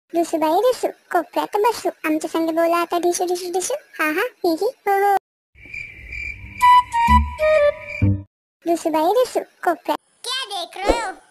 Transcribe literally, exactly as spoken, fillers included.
रुसू by रुसू कोपऱ्यात बसू आमच्या संग बोला आता डिशू डिशू डिशू हा हा ही ही हो हो। रुसू बाई रुसू कोपऱ्यात। क्या देख रहे हो?